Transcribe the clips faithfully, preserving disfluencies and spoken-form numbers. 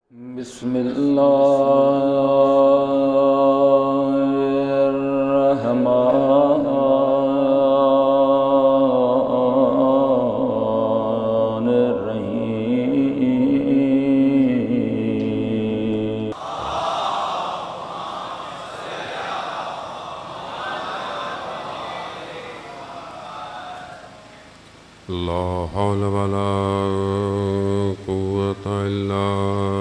بسم الله الرحمن الرحيم. لا حول ولا قوة إلا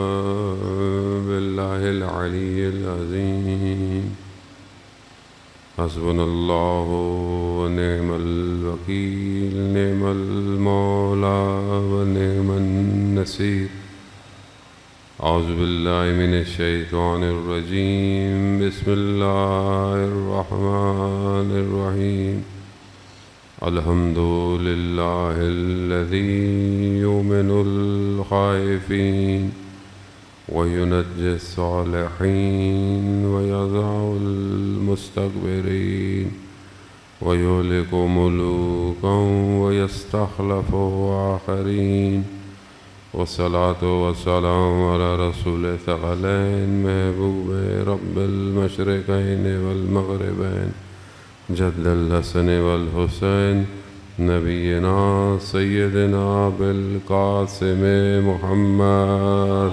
بالله العلي العظيم. حسبنا الله ونعم الوكيل، نعم المولى ونعم النصير. أعوذ بالله من الشيطان الرجيم. بسم الله الرحمن الرحيم. الحمد لله الذي يؤمن الخائفين وينجي الصالحين ويضع المستكبرين ويهلك ملوكا ويستخلف آخرين. والصلاة والسلام على رسول ثقلين محبوب رب المشرقين والمغربين جد الحسن والحسين نبينا سيدنا بالقاسم محمد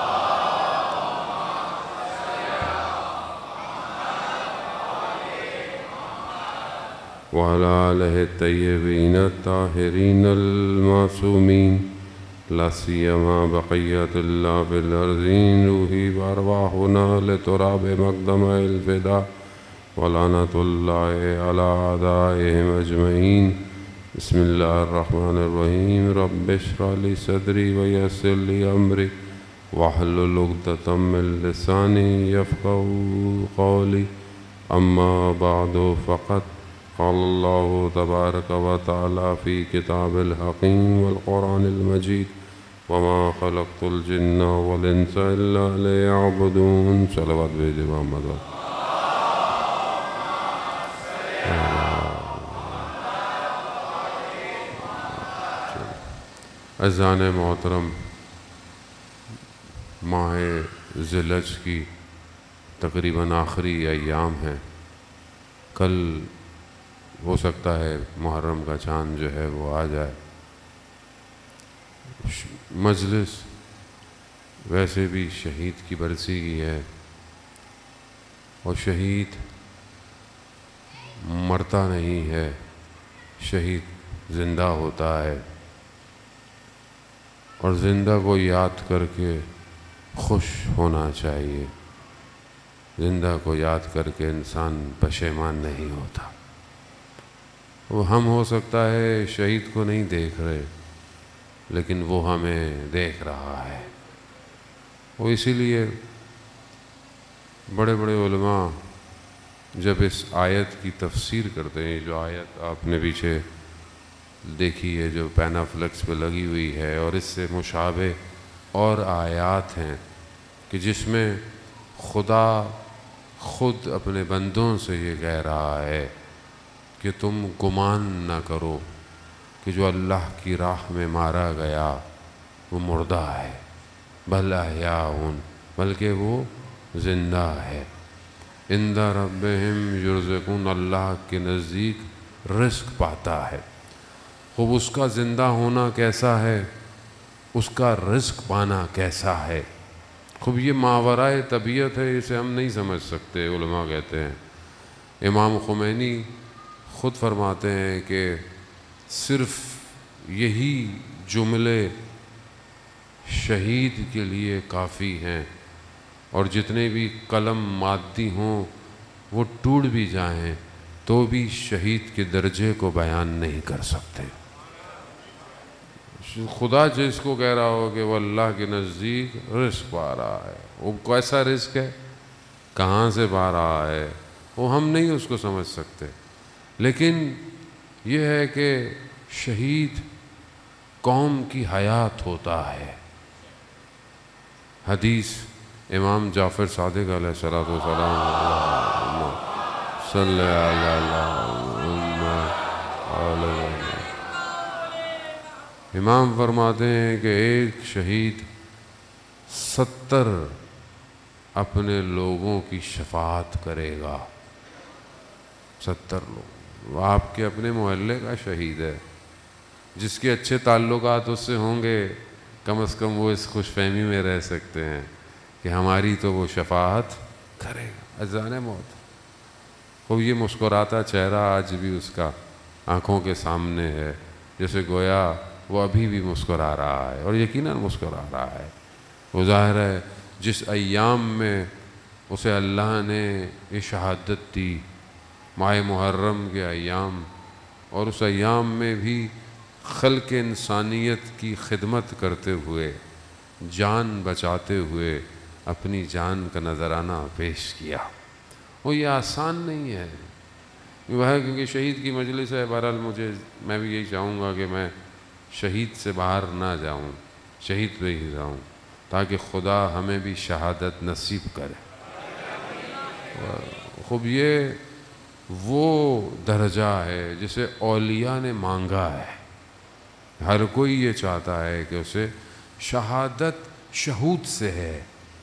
وعلى آله الطيبين الطاهرين المعصومين، لا سيما بقية الله في الأرضين. روحي وأرواحنا لتراب مقدم الفداء ولعنة الله على أعدائهم أجمعين. بسم الله الرحمن الرحيم. رب اشرح لي صدري ويسر لي أمري واحلل عقدة من لساني يفقهوا قولي. أما بعد، فقد قال الله تبارك وتعالى في كتاب الحكيم والقرآن المجيد: وما خلقت الجن والإنس إلا ليعبدون. صلوات بھیجے محمد. عزیزان محترم، ماہ ذی الحج کی تقریباً آخری ایام ہیں. کل ہو سکتا ہے محرم کا چاند جو ہے وہ آ جائے. مجلس ویسے بھی شہید کی برسی کی ہے، اور شہید مرتا نہیں ہے، شہید زندہ ہوتا ہے. اور زندہ کو یاد کر کے خوش ہونا چاہیے. زندہ کو یاد کر کے انسان پشیمان نہیں ہوتا. وہ ہم ہو سکتا ہے شہید کو نہیں دیکھ رہے، لیکن وہ ہمیں دیکھ رہا ہے. وہ اسی لیے بڑے بڑے علماء جب اس آیت کی تفسیر کرتے ہیں، جو آیت آپ نے پیچھے دیکھی ہے جو پینا فلیکس پہ لگی ہوئی ہے، اور اس سے مشابہ اور آیات ہیں کہ جس میں خدا خود اپنے بندوں سے یہ کہہ رہا ہے کہ تم گمان نہ کرو کہ جو اللہ کی راہ میں مارا گیا وہ مردہ ہے، بل احیاء، بلکہ وہ زندہ ہے. عند ربہم یرزقون، اللہ کے نزدیک رزق پاتا ہے. خوب اس کا زندہ ہونا کیسا ہے، اس کا رزق پانا کیسا ہے. خوب یہ ماورائے طبیعت ہے، اسے ہم نہیں سمجھ سکتے. علماء کہتے ہیں، امام خمینی خود فرماتے ہیں کہ صرف یہی جملے شہید کے لیے کافی ہیں، اور جتنے بھی قلم مادی ہوں وہ ٹوٹ بھی جائیں تو بھی شہید کے درجے کو بیان نہیں کر سکتے. خدا جس کو کہہ رہا ہو کہ وہ اللہ کے نزدیک رزق پا رہا ہے، وہ کیسا رزق ہے، کہاں سے پا رہا ہے، وہ ہم نہیں اس کو سمجھ سکتے. لیکن یہ ہے کہ شہید قوم کی حیات ہوتا ہے. حدیث امام جعفر صادق علیہ الصلوۃ والسلام صلی اللہ امام فرماتے ہیں کہ ایک شہید ستر اپنے لوگوں کی شفاعت کرے گا. ستر لوگ. آپ کے اپنے محلے کا شہید ہے، جس کے اچھے تعلقات اس سے ہوں گے، کم از کم وہ اس خوش فہمی میں رہ سکتے ہیں کہ ہماری تو وہ شفاعت کرے گا. اذان موت. وہ یہ مسکراتا چہرہ آج بھی اس کا آنکھوں کے سامنے ہے، جیسے گویا وہ ابھی بھی مسکرا رہا ہے، اور یقیناً مسکرا رہا ہے. وہ ظاہر ہے جس ایام میں اسے اللہ نے یہ شہادت دی، ماہ محرم کے ایام، اور اس ایام میں بھی خلق انسانیت کی خدمت کرتے ہوئے، جان بچاتے ہوئے اپنی جان کا نذرانہ پیش کیا. وہ یہ آسان نہیں ہے. وہ ہے کیونکہ شہید کی مجلس ہے. بہرحال مجھے میں بھی یہی چاہوں گا کہ میں شہید سے باہر نہ جاؤں، شہید پہ ہی جاؤں، تاکہ خدا ہمیں بھی شہادت نصیب کرے. خوب یہ وہ درجہ ہے جسے اولیاء نے مانگا ہے. ہر کوئی یہ چاہتا ہے کہ اسے شہادت شہود سے ہے،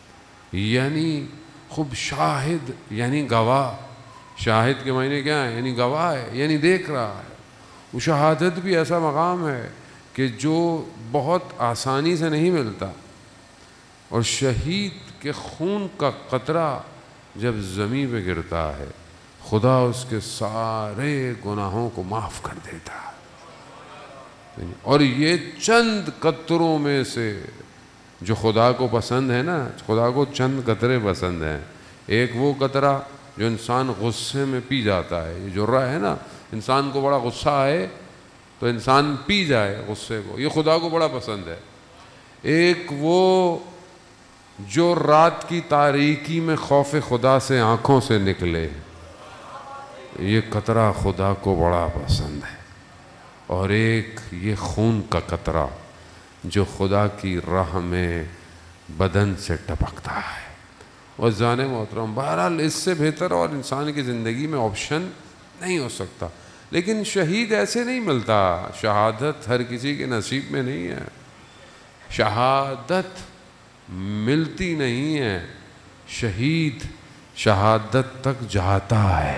یعنی خوب شاہد یعنی گواہ. شاہد کے معنی کیا ہے؟ یعنی گواہ ہے، یعنی دیکھ رہا ہے. وہ شہادت بھی ایسا مقام ہے کہ جو بہت آسانی سے نہیں ملتا، اور شہید کے خون کا قطرہ جب زمین پہ گرتا ہے خدا اس کے سارے گناہوں کو معاف کر دیتا ہے. اور یہ چند قطروں میں سے جو خدا کو پسند ہے نا، خدا کو چند قطرے پسند ہیں. ایک وہ قطرہ جو انسان غصے میں پی جاتا ہے، یہ جرعہ ہے نا، انسان کو بڑا غصہ آئے تو انسان پی جائے غصے کو، یہ خدا کو بڑا پسند ہے. ایک وہ جو رات کی تاریکی میں خوف خدا سے آنکھوں سے نکلے، یہ قطرہ خدا کو بڑا پسند ہے. اور ایک یہ خون کا قطرہ جو خدا کی راہ میں بدن سے ٹپکتا ہے. اور جان محترم، بہرحال اس سے بہتر اور انسان کی زندگی میں آپشن نہیں ہو سکتا. لیکن شہید ایسے نہیں ملتا. شہادت ہر کسی کے نصیب میں نہیں ہے. شہادت ملتی نہیں ہے. شہید شہادت تک جاتا ہے.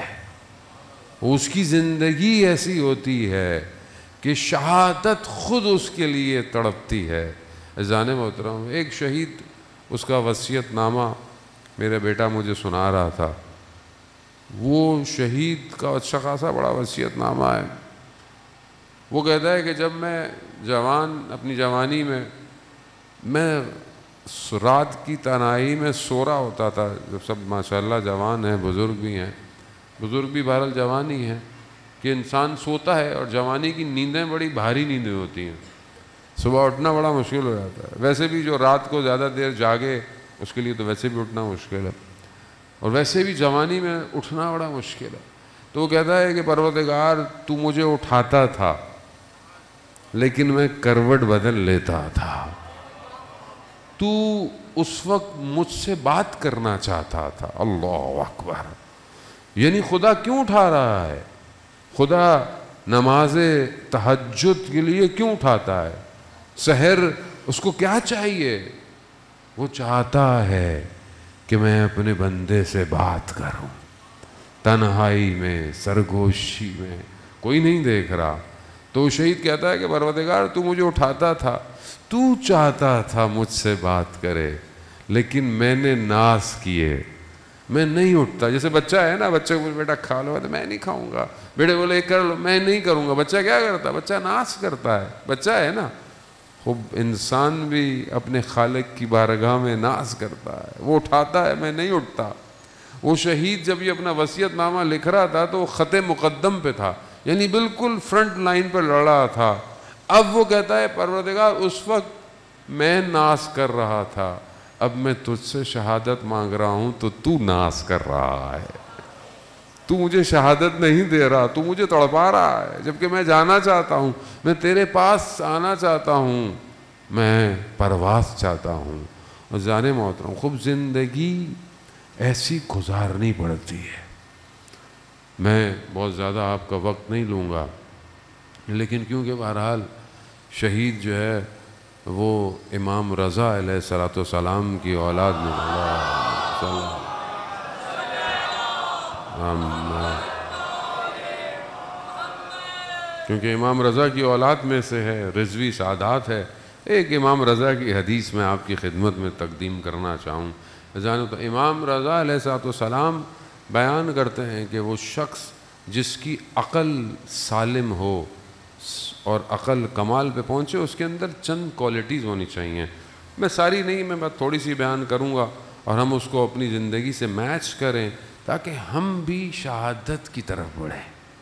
اس کی زندگی ایسی ہوتی ہے کہ شہادت خود اس کے لیے تڑپتی ہے. عزیزان محترم، ایک شہید، اس کا وصیت نامہ میرا بیٹا مجھے سنا رہا تھا. وہ شہید کا اچھا خاصا بڑا وصیت نامہ ہے. وہ کہتا ہے کہ جب میں جوان اپنی جوانی میں میں رات کی تنہائی میں سو رہا ہوتا تھا، جب سب ماشاءاللہ جوان ہیں، بزرگ بھی ہیں، بزرگ بھی بہرحال جوان ہی ہیں، کہ انسان سوتا ہے اور جوانی کی نیندیں بڑی بھاری نیندیں ہوتی ہیں. صبح اٹھنا بڑا مشکل ہو جاتا ہے. ویسے بھی جو رات کو زیادہ دیر جاگے اس کے لیے تو ویسے بھی اٹھنا مشکل ہے، اور ویسے بھی جوانی میں اٹھنا بڑا مشکل ہے. تو وہ کہتا ہے کہ پروردگار تو مجھے اٹھاتا تھا لیکن میں کروٹ بدل لیتا تھا. تو اس وقت مجھ سے بات کرنا چاہتا تھا. اللہ اکبر. یعنی خدا کیوں اٹھا رہا ہے؟ خدا نماز تہجد کے لیے کیوں اٹھاتا ہے؟ سحر اس کو کیا چاہیے؟ وہ چاہتا ہے کہ میں اپنے بندے سے بات کروں. تنہائی میں، سرگوشی میں، کوئی نہیں دیکھ رہا. تو شہید کہتا ہے کہ پروردگار تو مجھے اٹھاتا تھا، تو چاہتا تھا مجھ سے بات کرے، لیکن میں نے ناز کیے، میں نہیں اٹھتا. جیسے بچہ ہے نا، بچے کو بیٹا کھا لو تو میں نہیں کھاؤں گا، بیٹے بولے کر لو، میں نہیں کروں گا. بچہ کیا کرتا ہے؟ بچہ ناز کرتا ہے. بچہ ہے نا. خوب انسان بھی اپنے خالق کی بارگاہ میں ناز کرتا ہے. وہ اٹھاتا ہے، میں نہیں اٹھتا. وہ شہید جب یہ اپنا وصیت نامہ لکھ رہا تھا تو وہ خط مقدم پہ تھا، یعنی بالکل فرنٹ لائن پہ لڑ رہا تھا. اب وہ کہتا ہے پروردگار اس وقت میں ناز کر رہا تھا، اب میں تجھ سے شہادت مانگ رہا ہوں تو تو ناز کر رہا ہے. تو مجھے شہادت نہیں دے رہا، تو مجھے تڑپا رہا ہے، جبکہ میں جانا چاہتا ہوں، میں تیرے پاس آنا چاہتا ہوں، میں پرواز چاہتا ہوں. اور جانے محترم، خوب زندگی ایسی گزارنی پڑتی ہے. میں بہت زیادہ آپ کا وقت نہیں لوں گا، لیکن کیونکہ بہرحال شہید جو ہے وہ امام رضا علیہ الصلوۃ والسلام کی اولاد میں کیونکہ امام رضا کی اولاد میں سے ہے، رضوی سعادات ہے۔ ایک امام رضا کی حدیث میں آپ کی خدمت میں تقدیم کرنا چاہوں جانو تو امام رضا علیہ الصلوۃ والسلام بیان کرتے ہیں کہ وہ شخص جس کی عقل سالم ہو اور عقل کمال پہ پہنچے، اس کے اندر چند کوالٹیز ہونی چاہیے۔ میں ساری نہیں، میں بس تھوڑی سی بیان کروں گا اور ہم اس کو اپنی زندگی سے میچ کریں تاکہ ہم بھی شہادت کی طرف بڑھیں۔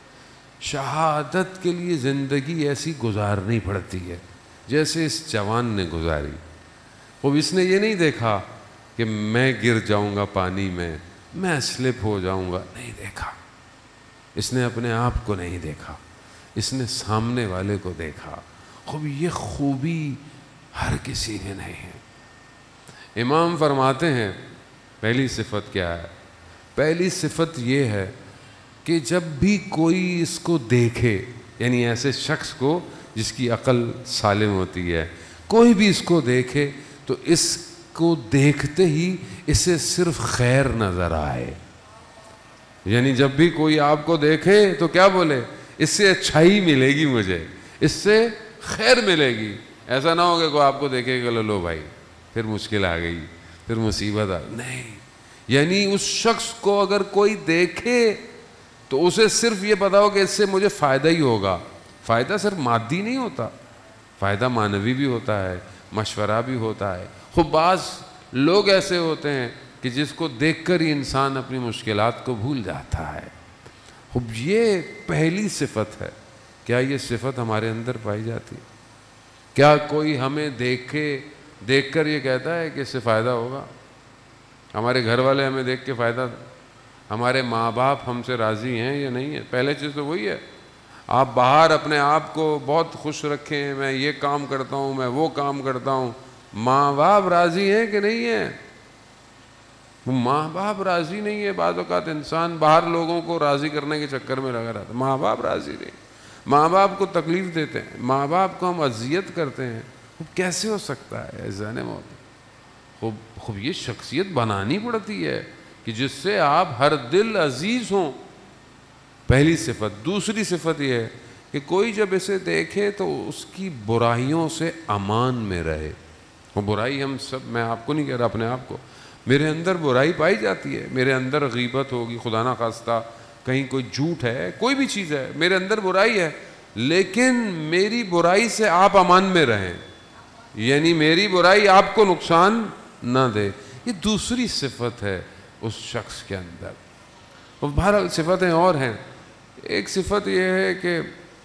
شہادت کے لیے زندگی ایسی گزارنی پڑتی ہے جیسے اس جوان نے گزاری۔ اب اس نے یہ نہیں دیکھا کہ میں گر جاؤں گا پانی میں، میں سلپ ہو جاؤں گا، نہیں دیکھا۔ اس نے اپنے آپ کو نہیں دیکھا، اس نے سامنے والے کو دیکھا۔ خوب یہ خوبی ہر کسی میں نہیں ہے۔ امام فرماتے ہیں پہلی صفت کیا ہے؟ پہلی صفت یہ ہے کہ جب بھی کوئی اس کو دیکھے، یعنی ایسے شخص کو جس کی عقل سالم ہوتی ہے، کوئی بھی اس کو دیکھے تو اس کو دیکھتے ہی اسے صرف خیر نظر آئے۔ یعنی جب بھی کوئی آپ کو دیکھے تو کیا بولے؟ اس سے اچھائی ملے گی، مجھے اس سے خیر ملے گی۔ ایسا نہ ہو کہ کوئی آپ کو دیکھے کہ لو بھائی پھر مشکل آ گئی، پھر مصیبت آ گئی، نہیں۔ یعنی اس شخص کو اگر کوئی دیکھے تو اسے صرف یہ پتا ہو کہ اس سے مجھے فائدہ ہی ہوگا۔ فائدہ صرف مادی نہیں ہوتا، فائدہ معنوی بھی ہوتا ہے، مشورہ بھی ہوتا ہے۔ خوب بعض لوگ ایسے ہوتے ہیں کہ جس کو دیکھ کر ہی انسان اپنی مشکلات کو بھول جاتا ہے۔ خوب یہ پہلی صفت ہے۔ کیا یہ صفت ہمارے اندر پائی جاتی ہے؟ کیا کوئی ہمیں دیکھے دیکھ کر یہ کہتا ہے کہ اس سے فائدہ ہوگا؟ ہمارے گھر والے ہمیں دیکھ کے فائدہ، ہمارے ماں باپ ہم سے راضی ہیں یا نہیں ہے؟ پہلے چیز تو وہی ہے۔ آپ باہر اپنے آپ کو بہت خوش رکھیں، میں یہ کام کرتا ہوں، میں وہ کام کرتا ہوں، ماں باپ راضی ہیں کہ نہیں ہیں؟ ماں باپ راضی نہیں ہے۔ بعض اوقات انسان باہر لوگوں کو راضی کرنے کے چکر میں لگا رہتا ہے، ماں باپ راضی نہیں، ماں باپ کو تکلیف دیتے ہیں، ماں باپ کو ہم اذیت کرتے ہیں۔ خوب کیسے ہو سکتا ہے ذہن موت؟ خوب خوب یہ شخصیت بنانی پڑتی ہے کہ جس سے آپ ہر دل عزیز ہوں۔ پہلی صفت۔ دوسری صفت یہ ہے کہ کوئی جب اسے دیکھے تو اس کی برائیوں سے امان میں رہے۔ وہ برائی ہم سب، میں آپ کو نہیں کہہ رہا، اپنے آپ کو، میرے اندر برائی پائی جاتی ہے، میرے اندر غیبت ہوگی، خدا نہ خواستہ کہیں کوئی جھوٹ ہے، کوئی بھی چیز ہے، میرے اندر برائی ہے، لیکن میری برائی سے آپ امان میں رہیں، یعنی میری برائی آپ کو نقصان نہ دے۔ یہ دوسری صفت ہے اس شخص کے اندر۔ اور بہرحال صفتیں اور ہیں۔ ایک صفت یہ ہے کہ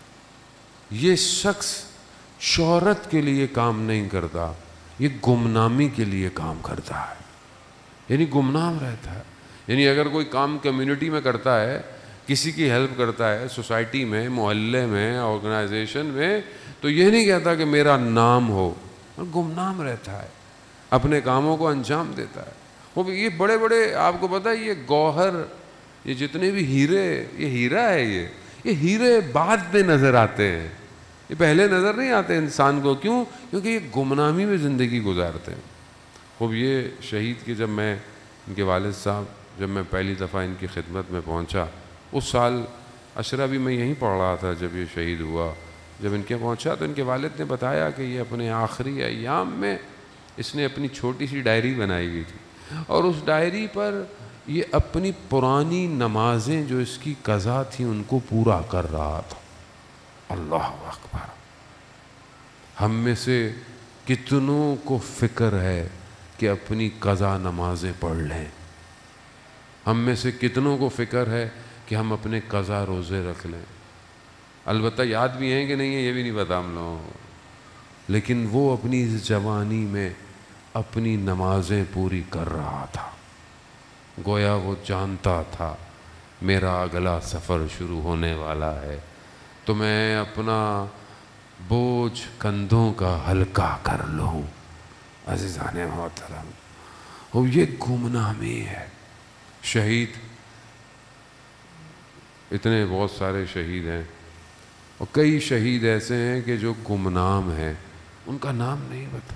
یہ شخص شہرت کے لیے کام نہیں کرتا، یہ گمنامی کے لیے کام کرتا ہے، یعنی گمنام رہتا ہے۔ یعنی اگر کوئی کام کمیونٹی میں کرتا ہے، کسی کی ہیلپ کرتا ہے، سوسائٹی میں، محلے میں، آرگنائزیشن میں، تو یہ نہیں کہتا کہ میرا نام ہو، گمنام رہتا ہے، اپنے کاموں کو انجام دیتا ہے۔ وہ یہ بڑے بڑے، آپ کو پتہ ہے یہ گوہر، یہ جتنے بھی ہیرے، یہ ہیرا ہے، یہ یہ ہیرے بعد میں نظر آتے ہیں، یہ پہلے نظر نہیں آتے انسان کو۔ کیوں؟ کیونکہ یہ گمنامی میں زندگی گزارتے ہیں۔ خوب یہ شہید کے، جب میں ان کے والد صاحب، جب میں پہلی دفعہ ان کی خدمت میں پہنچا، اس سال عشرہ بھی میں یہیں پڑھ رہا تھا جب یہ شہید ہوا۔ جب ان کے پہنچا تو ان کے والد نے بتایا کہ یہ اپنے آخری ایام میں اس نے اپنی چھوٹی سی ڈائری بنائی ہوئی تھی، اور اس ڈائری پر یہ اپنی پرانی نمازیں جو اس کی قضا تھیں ان کو پورا کر رہا تھا۔ اللہ اکبر! ہم میں سے کتنوں کو فکر ہے کہ اپنی قضا نمازیں پڑھ لیں؟ ہم میں سے کتنوں کو فکر ہے کہ ہم اپنے قضا روزے رکھ لیں؟ البتہ یاد بھی ہیں کہ نہیں ہے یہ بھی نہیں پتا ہم لوگوں کو، لیکن وہ اپنی اس جوانی میں اپنی نمازیں پوری کر رہا تھا۔ گویا وہ جانتا تھا میرا اگلا سفر شروع ہونے والا ہے، تو میں اپنا بوجھ کندھوں کا ہلکا کر لوں۔ عزیزان محترم، وہ یہ گمنامی ہے۔ شہید، اتنے بہت سارے شہید ہیں، اور کئی شہید ایسے ہیں کہ جو گمنام ہیں، ان کا نام نہیں پتا.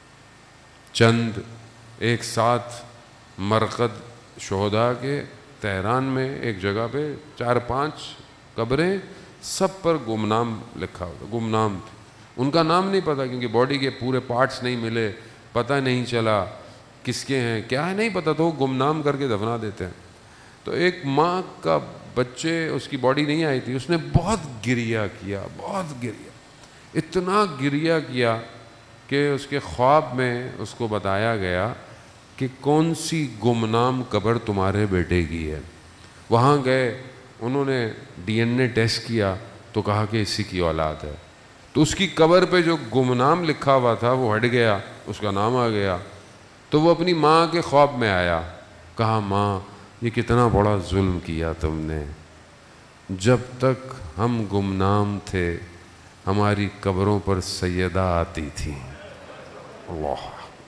چند ایک ساتھ مرقد شہداء کے تہران میں ایک جگہ پہ چار پانچ قبریں, سب پر گمنام لکھا ہوتا, گمنام تھے. ان کا نام نہیں پتا کیونکہ باڈی کے پورے پارٹس نہیں ملے, پتہ نہیں چلا کس کے ہیں کیا ہے نہیں پتا, تو وہ گمنام کر کے دفنا دیتے ہیں. تو ایک ماں کا بچے, اس کی باڈی نہیں آئی تھی, اس نے بہت گریہ کیا, بہت گریہ, اتنا گریہ کیا کہ اس کے خواب میں اس کو بتایا گیا کہ کون سی گمنام قبر تمہارے بیٹے کی ہے. وہاں گئے, انہوں نے ڈی این اے ٹیسٹ کیا تو کہا کہ اسی کی اولاد ہے. تو اس کی قبر پہ جو گمنام لکھا ہوا تھا وہ ہٹ گیا, اس کا نام آ گیا. تو وہ اپنی ماں کے خواب میں آیا, کہا ماں یہ کتنا بڑا ظلم کیا تم نے, جب تک ہم گمنام تھے ہماری قبروں پر سیدہ آتی تھی. اللہ,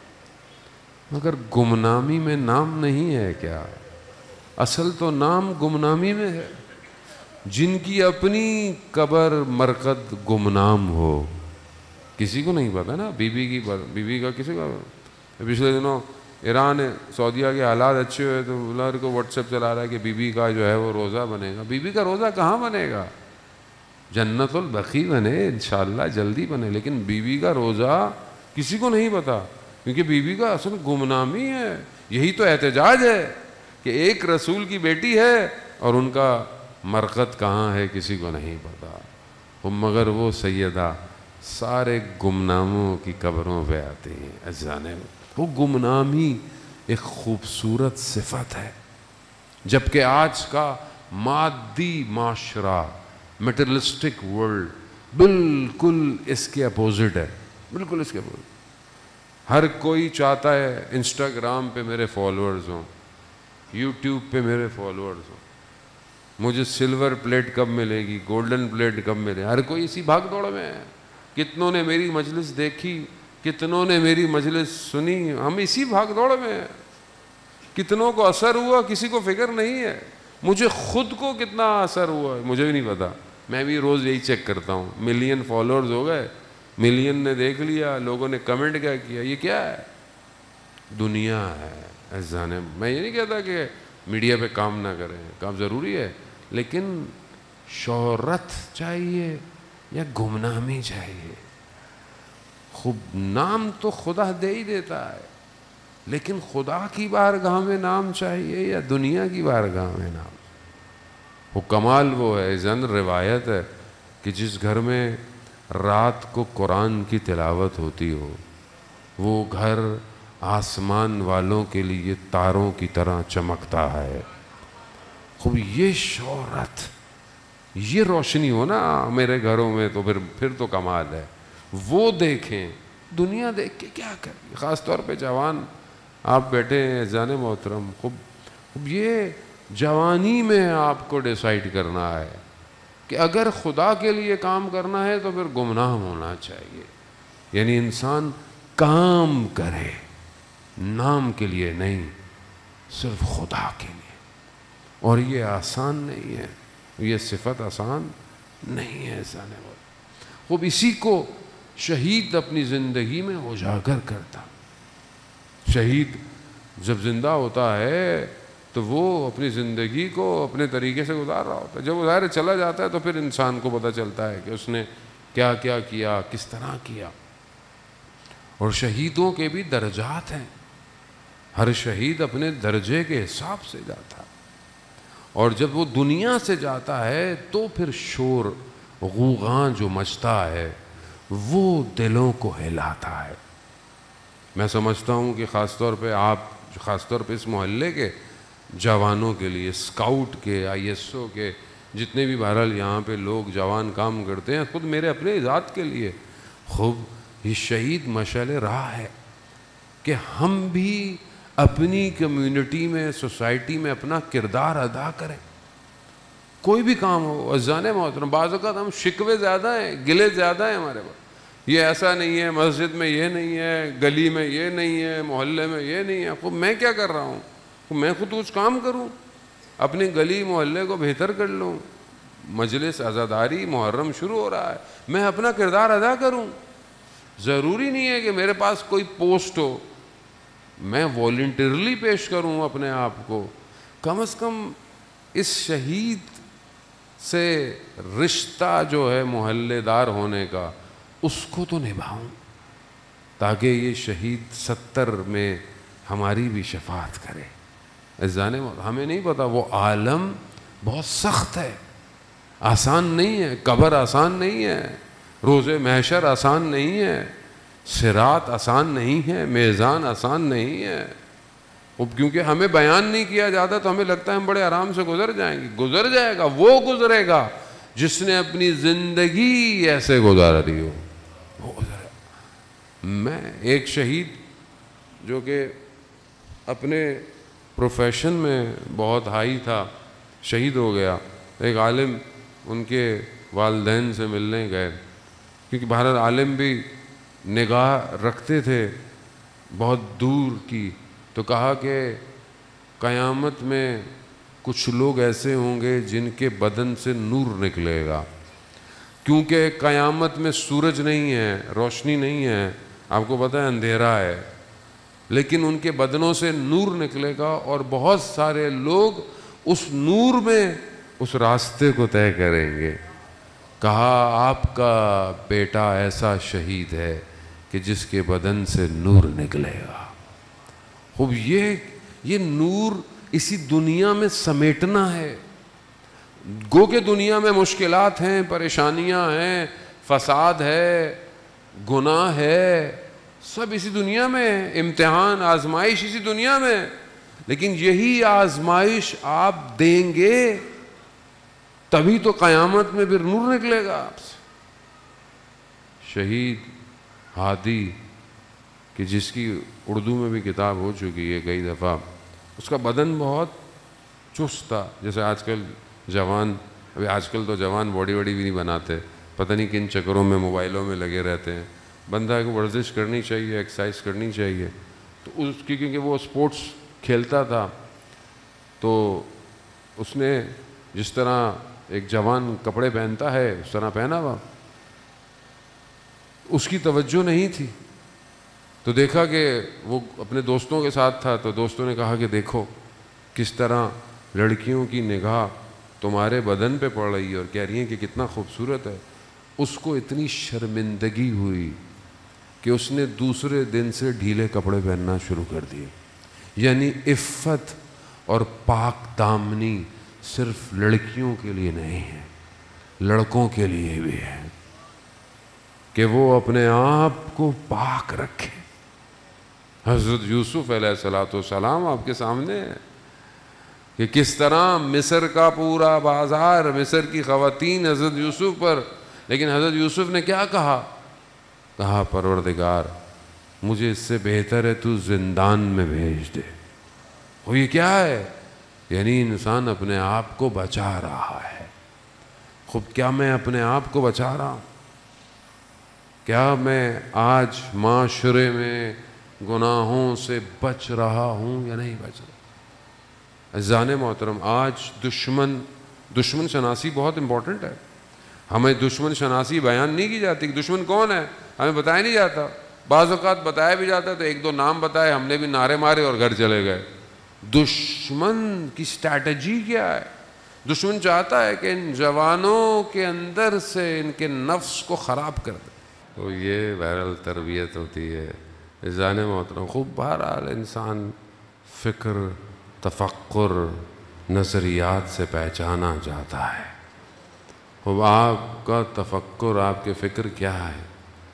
مگر گمنامی میں نام نہیں ہے کیا؟ اصل تو نام گمنامی میں ہے. جن کی اپنی قبر مرقد گمنام ہو, کسی کو نہیں پتا نا. بی بی کی بی بی کا کسی کا, پچھلے دنوں ایران سعودیہ کے حالات اچھے ہوئے تو بلار کو واٹس ایپ چلا رہا ہے کہ بی بی کا جو ہے وہ روزہ بنے گا. بی بی کا روزہ کہاں بنے گا؟ جنت البقیع بنے انشاءاللہ, جلدی بنے, لیکن بی بی کا روزہ کسی کو نہیں پتا کیونکہ بی بی کا اصل گمنامی ہے. یہی تو احتجاج ہے کہ ایک رسول کی بیٹی ہے اور ان کا مرقد کہاں ہے کسی کو نہیں پتا, مگر وہ سیدہ سارے گمناموں کی قبروں پہ آتی ہیں. اجزانے وہ گمنامی ایک خوبصورت صفت ہے, جبکہ آج کا مادی معاشرہ, میٹرلسٹک ورلڈ, بالکل اس کے اپوزٹ ہے, بالکل اس کے اپوزٹ. ہر کوئی چاہتا ہے انسٹاگرام پہ میرے فالوورز ہوں, یوٹیوب پہ میرے فالوورز ہوں, مجھے سلور پلیٹ کب ملے گی, گولڈن پلیٹ کب ملے. ہر کوئی اسی بھاگ دوڑ میں ہے. کتنوں نے میری مجلس دیکھی, کتنوں نے میری مجلس سنی, ہم اسی بھاگ دوڑ میں ہیں. کتنوں کو اثر ہوا کسی کو فکر نہیں ہے. مجھے خود کو کتنا اثر ہوا ہے مجھے بھی نہیں پتا. میں بھی روز یہی چیک کرتا ہوں, ملین فالوورز ہو گئے, ملین نے دیکھ لیا, لوگوں نے کمنٹ کیا کیا, یہ کیا ہے؟ دنیا ہے. اذان, میں یہ نہیں کہتا کہ میڈیا پہ کام نہ کریں, کام ضروری ہے, لیکن شہرت چاہیے یا گمنامی چاہیے؟ خوب نام تو خدا دے ہی دیتا ہے, لیکن خدا کی بارگاہ میں نام چاہیے یا دنیا کی بارگاہ میں نام؟ وہ کمال وہ ہے. زن روایت ہے کہ جس گھر میں رات کو قرآن کی تلاوت ہوتی ہو, وہ گھر آسمان والوں کے لیے تاروں کی طرح چمکتا ہے. خوب یہ شہرت, یہ روشنی ہو نا میرے گھروں میں تو پھر پھر تو کمال ہے. وہ دیکھیں, دنیا دیکھ کے کیا کریں. خاص طور پہ جوان آپ بیٹھے ہیں جان محترم, خوب خوب یہ جوانی میں آپ کو ڈیسائیڈ کرنا ہے کہ اگر خدا کے لیے کام کرنا ہے تو پھر گمنام ہونا چاہیے. یعنی انسان کام کرے نام کے لیے نہیں, صرف خدا کے لیے. اور یہ آسان نہیں ہے, یہ صفت آسان نہیں ہے. انسان خوب اسی کو شہید اپنی زندگی میں اجاگر کرتا. شہید جب زندہ ہوتا ہے تو وہ اپنی زندگی کو اپنے طریقے سے گزار رہا ہوتا ہے. جب وہ ظاہر چلا جاتا ہے تو پھر انسان کو پتہ چلتا ہے کہ اس نے کیا کیا کیا, کس طرح کیا. اور شہیدوں کے بھی درجات ہیں, ہر شہید اپنے درجے کے حساب سے جاتا ہے. اور جب وہ دنیا سے جاتا ہے تو پھر شور غوغاں جو مچتا ہے وہ دلوں کو ہلاتا ہے. میں سمجھتا ہوں کہ خاص طور پہ آپ, خاص طور پہ اس محلے کے جوانوں کے لیے, اسکاؤٹ کے, آئی ایس او کے, جتنے بھی بہرحال یہاں پہ لوگ جوان کام کرتے ہیں, خود میرے اپنے ذات کے لیے خوب یہ شہید مشعل راہ ہے کہ ہم بھی اپنی کمیونٹی میں, سوسائٹی میں اپنا کردار ادا کریں. کوئی بھی کام ہو. اذان محترم, بعض اوقات ہم شکوے زیادہ ہیں, گلے زیادہ ہیں ہمارے پاس. یہ ایسا نہیں ہے, مسجد میں یہ نہیں ہے, گلی میں یہ نہیں ہے, محلے میں یہ نہیں ہے. خوب میں کیا کر رہا ہوں؟ میں خود کچھ کام کروں, اپنی گلی محلے کو بہتر کر لوں. مجلس عزاداری محرم شروع ہو رہا ہے, میں اپنا کردار ادا کروں. ضروری نہیں ہے کہ میرے پاس کوئی پوسٹ ہو، میں والنٹیرلی پیش کروں اپنے آپ کو، کم از کم اس شہید سے رشتہ جو ہے محلے دار ہونے کا اس کو تو نبھاؤں، تاکہ یہ شہید ستر میں ہماری بھی شفاعت کرے۔ عزیزان ہمیں نہیں پتا، وہ عالم بہت سخت ہے، آسان نہیں ہے، قبر آسان نہیں ہے، روز محشر آسان نہیں ہے، صراط آسان نہیں ہے، میزان آسان نہیں ہے۔ اب کیونکہ ہمیں بیان نہیں کیا جاتا تو ہمیں لگتا ہے ہم بڑے آرام سے گزر جائیں گے، گزر جائے گا، وہ گزرے گا جس نے اپنی زندگی ایسے گزار دی ہو، وہ گزرے گا۔ میں ایک شہید جو کہ اپنے پروفیشن میں بہت ہائی تھا، شہید ہو گیا، ایک عالم ان کے والدین سے ملنے گئے، کیونکہ بہرحال عالم بھی نگاہ رکھتے تھے بہت دور کی، تو کہا کہ قیامت میں کچھ لوگ ایسے ہوں گے جن کے بدن سے نور نکلے گا، کیونکہ قیامت میں سورج نہیں ہے، روشنی نہیں ہے، آپ کو پتہ ہے اندھیرا ہے، لیکن ان کے بدنوں سے نور نکلے گا اور بہت سارے لوگ اس نور میں اس راستے کو طے کریں گے۔ کہا آپ کا بیٹا ایسا شہید ہے کہ جس کے بدن سے نور نکلے گا۔ خوب یہ یہ نور اسی دنیا میں سمیٹنا ہے، گو کہ دنیا میں مشکلات ہیں، پریشانیاں ہیں، فساد ہے، گناہ ہے، سب اسی دنیا میں، امتحان آزمائش اسی دنیا میں، لیکن یہی آزمائش آپ دیں گے تبھی تو قیامت میں پھر نور نکلے گا آپ سے۔ شہید ہادی کہ جس کی اردو میں بھی کتاب ہو چکی ہے کئی دفعہ، اس کا بدن بہت چست تھا، جیسے آج کل جوان، ابھی آج کل تو جوان باڈی واڈی بھی نہیں بناتے، پتہ نہیں کن چکروں میں موبائلوں میں لگے رہتے ہیں۔ بندہ کو ورزش کرنی چاہیے، ایکسرسائز کرنی چاہیے، تو اس کی کیونکہ وہ سپورٹس کھیلتا تھا، تو اس نے جس طرح ایک جوان کپڑے پہنتا ہے اس طرح پہنا ہوا، اس کی توجہ نہیں تھی، تو دیکھا کہ وہ اپنے دوستوں کے ساتھ تھا، تو دوستوں نے کہا کہ دیکھو کس طرح لڑکیوں کی نگاہ تمہارے بدن پہ پڑ رہی ہے اور کہہ رہی ہیں کہ کتنا خوبصورت ہے۔ اس کو اتنی شرمندگی ہوئی کہ اس نے دوسرے دن سے ڈھیلے کپڑے پہننا شروع کر دیے۔ یعنی عفت اور پاک دامنی صرف لڑکیوں کے لیے نہیں ہے، لڑکوں کے لیے بھی ہے، کہ وہ اپنے آپ کو پاک رکھے۔ حضرت یوسف علیہ الصلوۃ والسلام آپ کے سامنے ہے کہ کس طرح مصر کا پورا بازار، مصر کی خواتین حضرت یوسف پر، لیکن حضرت یوسف نے کیا کہا؟ کہا پروردگار مجھے اس سے بہتر ہے تو زندان میں بھیج دے۔ وہ یہ کیا ہے؟ یعنی انسان اپنے آپ کو بچا رہا ہے۔ خود کیا میں اپنے آپ کو بچا رہا ہوں؟ کیا میں آج معاشرے میں گناہوں سے بچ رہا ہوں یا نہیں بچ رہا؟ عزیزان محترم، آج دشمن دشمن شناسی بہت امپورٹنٹ ہے۔ ہمیں دشمن شناسی بیان نہیں کی جاتی کہ دشمن کون ہے، ہمیں بتایا نہیں جاتا۔ بعض اوقات بتایا بھی جاتا ہے تو ایک دو نام بتائے، ہم نے بھی نعرے مارے اور گھر چلے گئے۔ دشمن کی اسٹریٹجی کیا ہے؟ دشمن چاہتا ہے کہ ان جوانوں کے اندر سے ان کے نفس کو خراب کر دے۔ تو یہ بہرحال تربیت ہوتی ہے۔ عزیزان محترم، خوب بہرحال انسان فکر، تفکر، نظریات سے پہچانا جاتا ہے۔ اب آپ کا تفکر، آپ کے فکر کیا ہے؟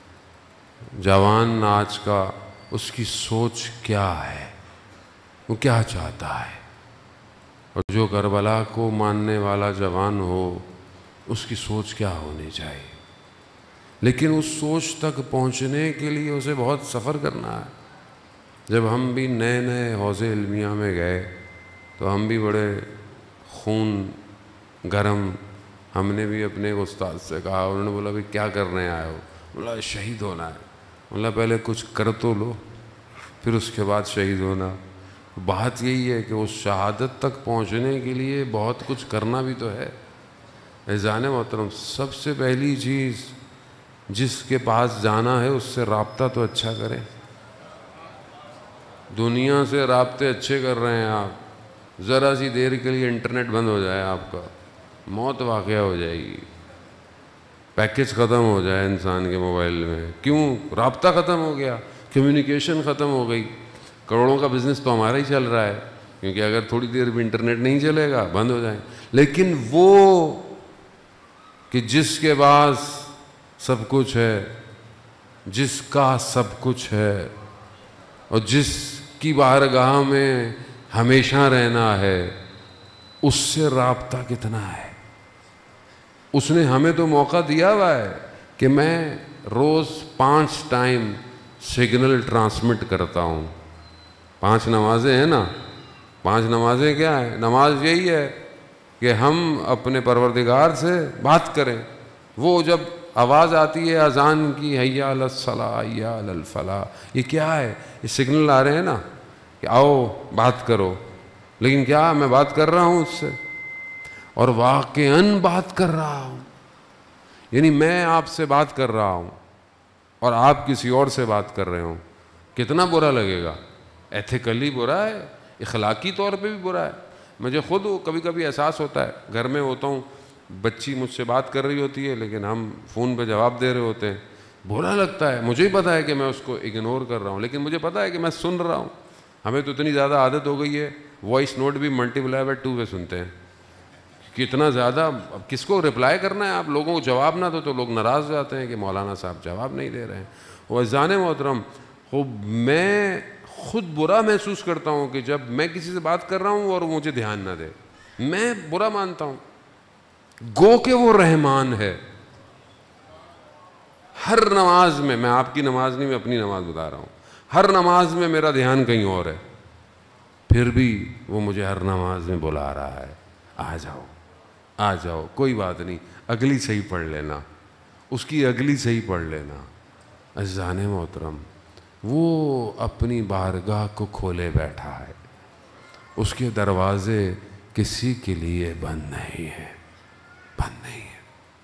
جوان آج کا اس کی سوچ کیا ہے؟ وہ کیا چاہتا ہے؟ اور جو کربلا کو ماننے والا جوان ہو اس کی سوچ کیا ہونی چاہیے؟ لیکن اس سوچ تک پہنچنے کے لیے اسے بہت سفر کرنا ہے۔ جب ہم بھی نئے نئے حوض علمیہ میں گئے تو ہم بھی بڑے خون گرم، ہم نے بھی اپنے استاد سے کہا، انہوں نے بولا بھی کیا کرنے آئے ہو؟ بولا شہید ہونا ہے۔ بولا پہلے کچھ کر تو لو پھر اس کے بعد شہید ہونا۔ بات یہی ہے کہ اس شہادت تک پہنچنے کے لیے بہت کچھ کرنا بھی تو ہے۔ عزیزان محترم، سب سے پہلی چیز جس کے پاس جانا ہے اس سے رابطہ تو اچھا کریں. دنیا سے رابطے اچھے کر رہے ہیں آپ، ذرا سی دیر کے لیے انٹرنیٹ بند ہو جائے آپ کا، موت واقعہ ہو جائے گی، پیکج ختم ہو جائے انسان کے موبائل میں. کیوں؟ رابطہ ختم ہو گیا، کمیونیکیشن ختم ہو گئی. کروڑوں کا بزنس تو ہمارا ہی چل رہا ہے، کیونکہ اگر تھوڑی دیر بھی انٹرنیٹ نہیں چلے گا بند ہو جائیں. لیکن وہ کہ جس کے پاس سب کچھ ہے، جس کا سب کچھ ہے، اور جس کی بارگاہ میں ہمیشہ رہنا ہے، اس سے رابطہ کتنا ہے. اس نے ہمیں تو موقع دیا ہوا ہے کہ میں روز پانچ ٹائم سگنل ٹرانسمٹ کرتا ہوں. پانچ نمازیں ہیں نا، پانچ نمازیں کیا ہیں؟ نماز یہی ہے کہ ہم اپنے پروردگار سے بات کریں. وہ جب آواز آتی ہے اذان کی، حی علی الصلاۃ حی علی الفلاح، یہ کیا ہے؟ یہ سگنل آ رہے ہیں نا کہ آؤ بات کرو. لیکن کیا میں بات کر رہا ہوں اس سے؟ اور واقعاً بات کر رہا ہوں. یعنی میں آپ سے بات کر رہا ہوں اور آپ کسی اور سے بات کر رہے ہوں. کتنا برا لگے گا؟ ایتھیکلی برا ہے، اخلاقی طور پہ بھی برا ہے. مجھے خود کبھی کبھی احساس ہوتا ہے، گھر میں ہوتا ہوں، بچی مجھ سے بات کر رہی ہوتی ہے لیکن ہم فون پہ جواب دے رہے ہوتے ہیں. برا لگتا ہے. مجھے ہی پتا ہے کہ میں اس کو اگنور کر رہا ہوں، لیکن مجھے پتا ہے کہ میں سن رہا ہوں. ہمیں تو اتنی زیادہ عادت ہو گئی ہے، وائس نوٹ بھی ملٹی پلائی بائی ٹو پہ سنتے ہیں. کتنا زیادہ، اب کس کو رپلائی کرنا ہے؟ آپ لوگوں کو جواب نہ دو تو لوگ ناراض ہو جاتے ہیں کہ مولانا صاحب جواب نہیں دے رہے ہیں. وہ عزیزان محترم، خوب میں خود برا محسوس کرتا ہوں کہ جب میں کسی سے بات کر رہا ہوں اور مجھے دھیان نہ دے. میں برا مانتا ہوں. گو کہ وہ رحمان ہے. ہر نماز میں، میں آپ کی نماز نہیں، میں اپنی نماز بتا رہا ہوں، ہر نماز میں میرا دھیان کہیں اور ہے، پھر بھی وہ مجھے ہر نماز میں بلا رہا ہے، آ جاؤ آ جاؤ، کوئی بات نہیں، اگلی صحیح پڑھ لینا، اس کی اگلی صحیح پڑھ لینا. عزیزان محترم، وہ اپنی بارگاہ کو کھولے بیٹھا ہے. اس کے دروازے کسی کے لیے بند نہیں ہیں، بند نہیں ہیں.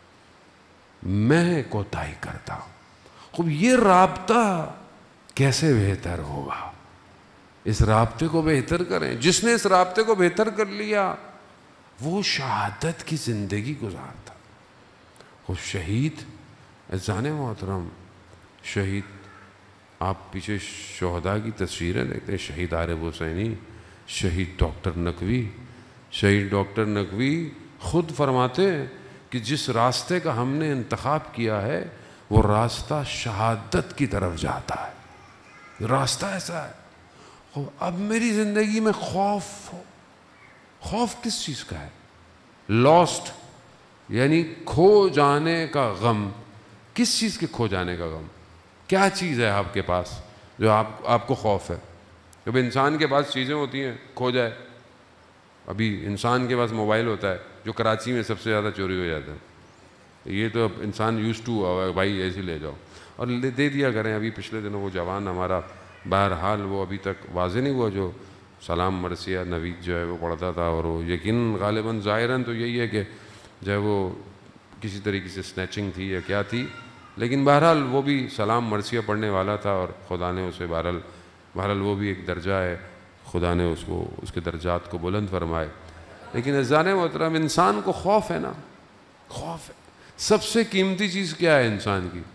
میں کوتاہی کرتا ہوں. خوب یہ رابطہ کیسے بہتر ہوگا؟ اس رابطے کو بہتر کریں. جس نے اس رابطے کو بہتر کر لیا وہ شہادت کی زندگی گزارتا. وہ شہید، عزیزان محترم، شہید، آپ پیچھے شہداء کی تصویریں دیکھتے ہیں، شہید عارف حسینی، شہید ڈاکٹر نقوی. شہید ڈاکٹر نقوی خود فرماتے ہیں کہ جس راستے کا ہم نے انتخاب کیا ہے وہ راستہ شہادت کی طرف جاتا ہے. راستہ ایسا ہے. اب میری زندگی میں خوف ہو. خوف کس چیز کا ہے؟ لاسٹ، یعنی کھو جانے کا غم. کس چیز کے کھو جانے کا غم؟ کیا چیز ہے آپ کے پاس جو آپ آپ کو خوف ہے؟ جب انسان کے پاس چیزیں ہوتی ہیں کھو جائے. ابھی انسان کے پاس موبائل ہوتا ہے جو کراچی میں سب سے زیادہ چوری ہو جاتا ہے. یہ تو اب انسان یوز ٹو ہوا ہوا ہے، بھائی ایسے لے جاؤ اور دے دیا کریں. ابھی پچھلے دنوں وہ جوان ہمارا، بہرحال وہ ابھی تک واضح نہیں ہوا، جو سلام مرثیہ نوید جو ہے وہ پڑھتا تھا، اور وہ یقیناً غالباً ظاہراً تو یہی ہے کہ جو ہے وہ کسی طریقے سے سنیچنگ تھی یا کیا تھی، لیکن بہرحال وہ بھی سلام مرثیہ پڑھنے والا تھا اور خدا نے اسے بہرحال بہرحال وہ بھی ایک درجہ ہے، خدا نے اس کو اس کے درجات کو بلند فرمائے. لیکن عزیزان محترم، انسان کو خوف ہے نا، خوف ہے. سب سے قیمتی چیز کیا ہے انسان کی؟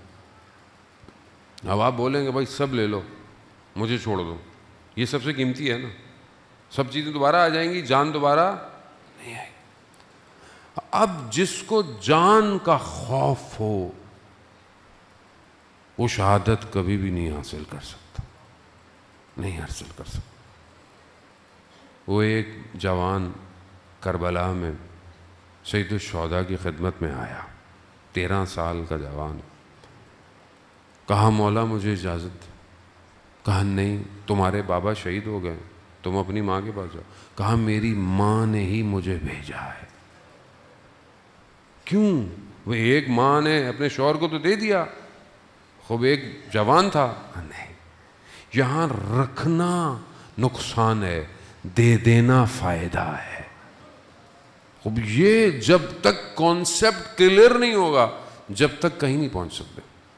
اب آپ بولیں گے بھائی سب لے لو، مجھے چھوڑ دو، یہ سب سے قیمتی ہے نا. سب چیزیں دوبارہ آ جائیں گی، جان دوبارہ نہیں آئے گی. اب جس کو جان کا خوف ہو وہ شہادت کبھی بھی نہیں حاصل کر سکتا، نہیں حاصل کر سکتا. وہ ایک جوان کربلا میں سید الشہداء کی خدمت میں آیا، تیرہ سال کا جوان. کہا مولا مجھے اجازت. کہا نہیں، تمہارے بابا شہید ہو گئے، تم اپنی ماں کے پاس جاؤ. کہا میری ماں نے ہی مجھے بھیجا ہے. کیوں؟ وہ ایک ماں نے اپنے شوہر کو تو دے دیا، خوب ایک جوان تھا. نہیں، یہاں رکھنا نقصان ہے، دے دینا فائدہ ہے. خوب یہ جب تک کانسیپٹ کلیئر نہیں ہوگا جب تک کہیں نہیں پہنچ سکتے.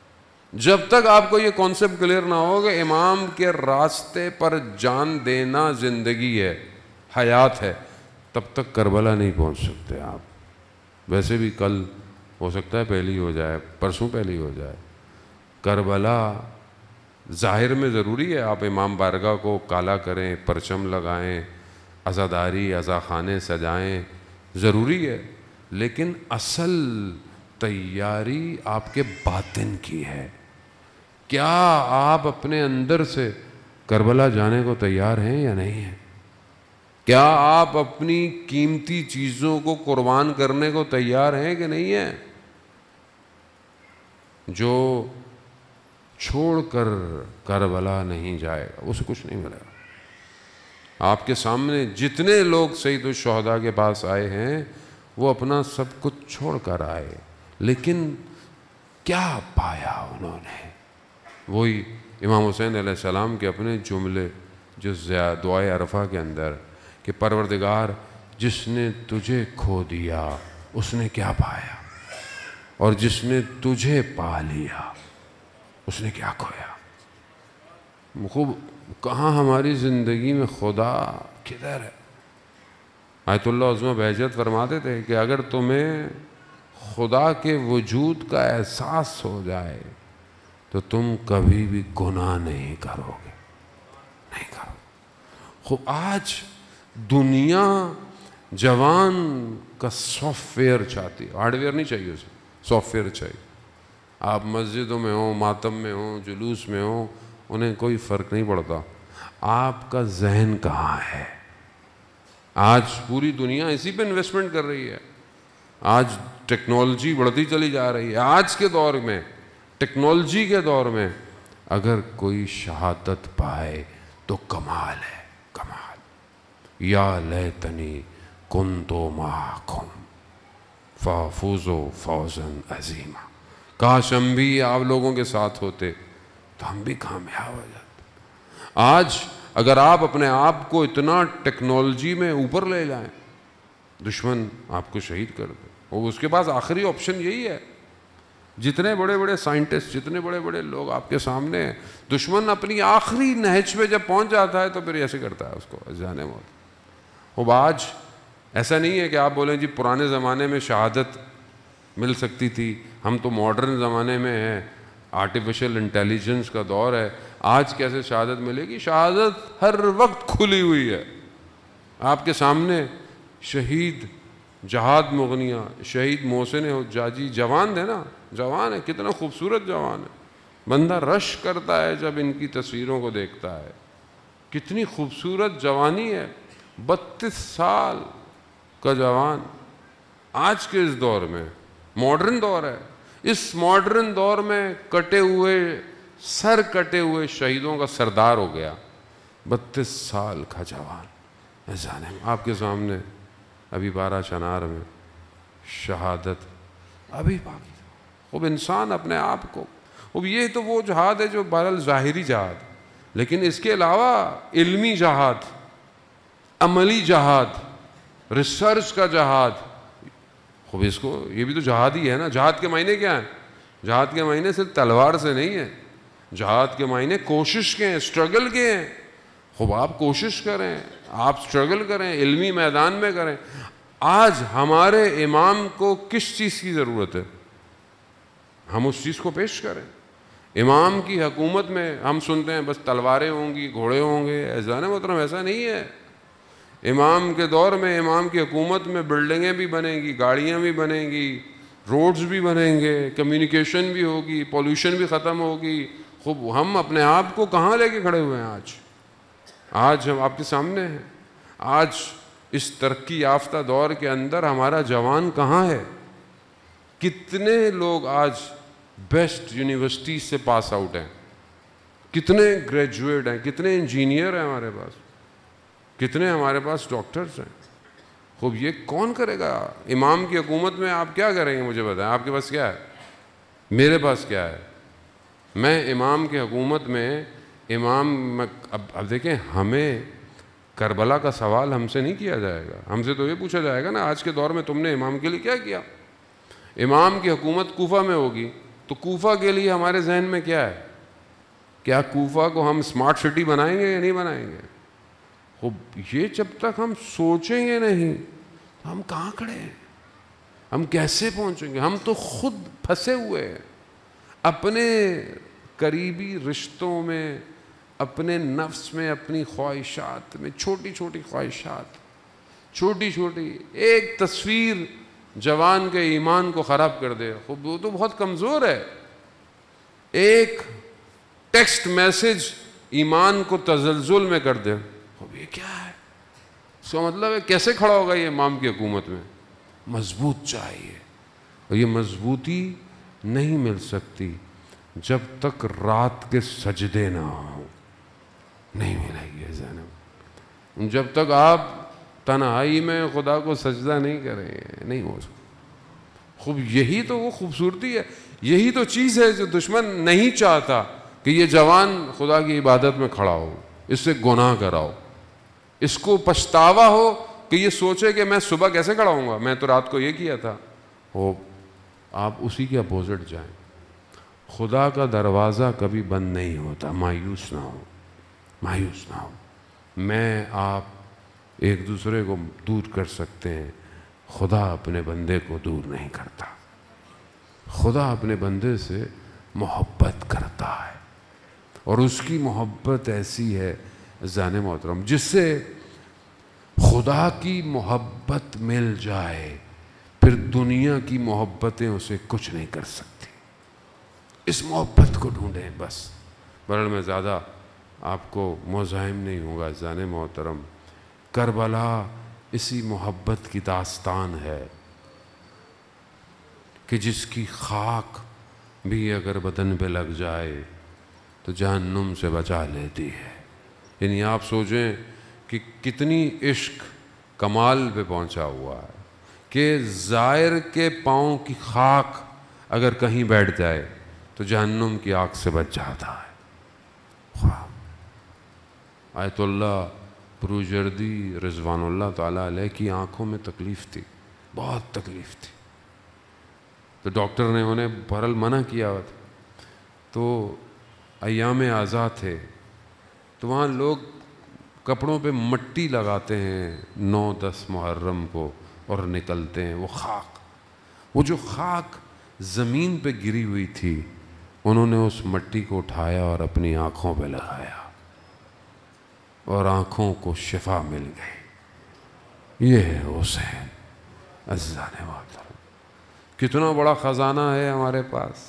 جب تک آپ کو یہ کانسیپٹ کلیئر نہ ہو کہ امام کے راستے پر جان دینا زندگی ہے، حیات ہے، تب تک کربلا نہیں پہنچ سکتے آپ۔ ویسے بھی کل ہو سکتا ہے پہلی ہو جائے، پرسوں پہلی ہو جائے۔ کربلا ظاہر میں ضروری ہے، آپ امام بارگاہ کو کالا کریں، پرچم لگائیں، عزاداری عزاخانے سجائیں، ضروری ہے، لیکن اصل تیاری آپ کے باطن کی ہے۔ کیا آپ اپنے اندر سے کربلا جانے کو تیار ہیں یا نہیں ہیں؟ کیا آپ اپنی قیمتی چیزوں کو قربان کرنے کو تیار ہیں کہ نہیں ہیں؟ جو چھوڑ کر کربلا نہیں جائے گا اسے کچھ نہیں ملے گا۔ آپ کے سامنے جتنے لوگ سید الشہداء کے پاس آئے ہیں وہ اپنا سب کچھ چھوڑ کر آئے، لیکن کیا پایا انہوں نے؟ وہی امام حسین علیہ السلام کے اپنے جملے جو دعائے عرفہ کے اندر کہ پروردگار جس نے تجھے کھو دیا اس نے کیا پایا، اور جس نے تجھے پا لیا اس نے کیا کھویا۔ خوب کہاں ہماری زندگی میں خدا کدھر ہے؟ آیت اللہ عظمہ بہجت فرماتے تھے کہ اگر تمہیں خدا کے وجود کا احساس ہو جائے تو تم کبھی بھی گناہ نہیں کرو گے، نہیں کرو۔ خوب آج دنیا جوان کا سافٹ ویئر چاہتی ہے، ہارڈ ویئر نہیں چاہیے، اسے سافٹ ویئر چاہیے۔ آپ مسجدوں میں ہوں، ماتم میں ہوں، جلوس میں ہوں، انہیں کوئی فرق نہیں پڑتا، آپ کا ذہن کہاں ہے؟ آج پوری دنیا اسی پہ انویسٹمنٹ کر رہی ہے۔ آج ٹیکنالوجی بڑھتی چلی جا رہی ہے۔ آج کے دور میں، ٹیکنالوجی کے دور میں اگر کوئی شہادت پائے تو کمال ہے، کمال۔ یا لیتنی کنتو معکم فافوزوا فوزا عظیما، کاش ہم بھی آپ لوگوں کے ساتھ ہوتے تو ہم بھی کامیاب ہو جاتے۔ آج اگر آپ اپنے آپ کو اتنا ٹیکنالوجی میں اوپر لے جائیں، دشمن آپ کو شہید کر دے، اور اس کے پاس آخری آپشن یہی ہے۔ جتنے بڑے بڑے سائنٹسٹ، جتنے بڑے بڑے لوگ آپ کے سامنے ہیں، دشمن اپنی آخری نہج پہ جب پہنچ جاتا ہے تو پھر ایسے کرتا ہے اس کو جانے موت۔ اب آج ایسا نہیں ہے کہ آپ بولیں جی پرانے زمانے میں شہادت مل سکتی تھی، ہم تو ماڈرن زمانے میں ہیں، آرٹیفیشل انٹیلیجنس کا دور ہے، آج کیسے شہادت ملے گی؟ شہادت ہر وقت کھلی ہوئی ہے آپ کے سامنے۔ شہید جہاد مغنیہ، شہید محسن حجاجی جوان ہے نا، جوان ہے، کتنا خوبصورت جوان ہے، بندہ رش کرتا ہے جب ان کی تصویروں کو دیکھتا ہے، کتنی خوبصورت جوانی ہے، بتیس سال کا جوان۔ آج کے اس دور میں ماڈرن دور ہے، اس ماڈرن دور میں کٹے ہوئے سر کٹے ہوئے شہیدوں کا سردار ہو گیا، بتیس سال کا جوان جانے آپ کے سامنے ابھی بارہ چنار میں شہادت ابھی باقی۔ اب انسان اپنے آپ کو، اب یہ تو وہ جہاد ہے جو بہرحال ظاہری جہاد، لیکن اس کے علاوہ علمی جہاد، عملی جہاد، ریسرچ کا جہاد، خوب اس کو یہ بھی تو جہاد ہی ہے نا۔ جہاد کے معنی کیا ہیں؟ جہاد کے معنی صرف تلوار سے نہیں ہے، جہاد کے معنی کوشش کے ہیں، اسٹرگل کے ہیں۔ خوب آپ کوشش کریں، آپ اسٹرگل کریں، علمی میدان میں کریں۔ آج ہمارے امام کو کس چیز کی ضرورت ہے؟ ہم اس چیز کو پیش کریں۔ امام کی حکومت میں ہم سنتے ہیں بس تلواریں ہوں گی، گھوڑے ہوں گے، ایسا نا محترم، ایسا نہیں ہے۔ امام کے دور میں، امام کی حکومت میں بلڈنگیں بھی بنیں گی، گاڑیاں بھی بنیں گی، روڈز بھی بنیں گے، کمیونیکیشن بھی ہوگی، پولوشن بھی ختم ہوگی۔ خوب ہم اپنے آپ کو کہاں لے کے کھڑے ہوئے ہیں آج؟ آج ہم آپ کے سامنے ہیں۔ آج اس ترقی یافتہ دور کے اندر ہمارا جوان کہاں ہے؟ کتنے لوگ آج بیسٹ یونیورسٹی سے پاس آؤٹ ہیں، کتنے گریجویٹ ہیں، کتنے انجینئر ہیں ہمارے پاس، کتنے ہمارے پاس ڈاکٹرز ہیں۔ خوب یہ کون کرے گا؟ امام کی حکومت میں آپ کیا کریں گے؟ مجھے بتائیں، آپ کے پاس کیا ہے؟ میرے پاس کیا ہے؟ میں امام کی حکومت میں امام اب اب دیکھیں، ہمیں کربلا کا سوال ہم سے نہیں کیا جائے گا، ہم سے تو یہ پوچھا جائے گا نا آج کے دور میں تم نے امام کے لیے کیا کیا؟ امام کی حکومت کوفہ میں ہوگی تو کوفہ کے لیے ہمارے ذہن میں کیا ہے؟ کیا کوفہ کو ہم اسمارٹ سٹی بنائیں گے یا نہیں بنائیں گے؟ خوب یہ جب تک ہم سوچیں گے نہیں تو ہم کہاں کھڑے ہیں؟ ہم کیسے پہنچیں گے؟ ہم تو خود پھنسے ہوئے ہیں اپنے قریبی رشتوں میں، اپنے نفس میں، اپنی خواہشات میں، چھوٹی چھوٹی خواہشات، چھوٹی چھوٹی ایک تصویر جوان کے ایمان کو خراب کر دے. خوب وہ تو بہت کمزور ہے. ایک ٹیکسٹ میسج ایمان کو تزلزل میں کر دے. خوب یہ کیا ہے؟ اس کا مطلب ہے کیسے کھڑا ہوگا یہ امام کی حکومت میں؟ مضبوط چاہیے، اور یہ مضبوطی نہیں مل سکتی جب تک رات کے سجدے نہ ہوں. نہیں ملے گی زینب جب تک آپ تنہائی میں خدا کو سجدہ نہیں کریں، نہیں ہو سکتا. خوب یہی تو وہ خوبصورتی ہے، یہی تو چیز ہے جو دشمن نہیں چاہتا کہ یہ جوان خدا کی عبادت میں کھڑا ہو، اس سے گناہ کراؤ، اس کو پچھتاوا ہو کہ یہ سوچے کہ میں صبح کیسے کھڑا ہوں گا، میں تو رات کو یہ کیا تھا. ہو آپ اسی کے اپوزٹ جائیں. خدا کا دروازہ کبھی بند نہیں ہوتا. مایوس نہ ہو، مایوس نہ ہو. میں آپ ایک دوسرے کو دور کر سکتے ہیں، خدا اپنے بندے کو دور نہیں کرتا. خدا اپنے بندے سے محبت کرتا ہے، اور اس کی محبت ایسی ہے عزیزان محترم، جس سے خدا کی محبت مل جائے پھر دنیا کی محبتیں اسے کچھ نہیں کر سکتی. اس محبت کو ڈھونڈیں بس. بہرحال میں زیادہ آپ کو مزاحم نہیں ہوں گا عزیزان محترم. کربلا اسی محبت کی داستان ہے کہ جس کی خاک بھی اگر بدن پہ لگ جائے تو جہنم سے بچا لیتی ہے. یعنی آپ سوچیں کہ کتنی عشق کمال پہ پہنچا ہوا ہے کہ زائر کے پاؤں کی خاک اگر کہیں بیٹھ جائے تو جہنم کی آگ سے بچ جاتا ہے. آیت اللہ پروجردی رضوان اللہ تعالیٰ علیہ کی آنکھوں میں تکلیف تھی، بہت تکلیف تھی. تو ڈاکٹر نے انہیں بہرحال منع کیا ہوا تھا. تو ایام آزاد تھے تو وہاں لوگ کپڑوں پہ مٹی لگاتے ہیں نو دس محرم کو اور نکلتے ہیں. وہ خاک، وہ جو خاک زمین پہ گری ہوئی تھی، انہوں نے اس مٹی کو اٹھایا اور اپنی آنکھوں پہ لگایا اور آنکھوں کو شفا مل گئی. یہ ہے حسین. عزیزان محترم، کتنا بڑا خزانہ ہے ہمارے پاس.